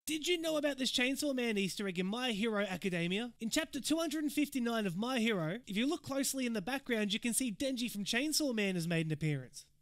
Did you know about this Chainsaw Man Easter egg in My Hero Academia? In chapter 259 of My Hero, if you look closely in the background, you can see Denji from Chainsaw Man has made an appearance.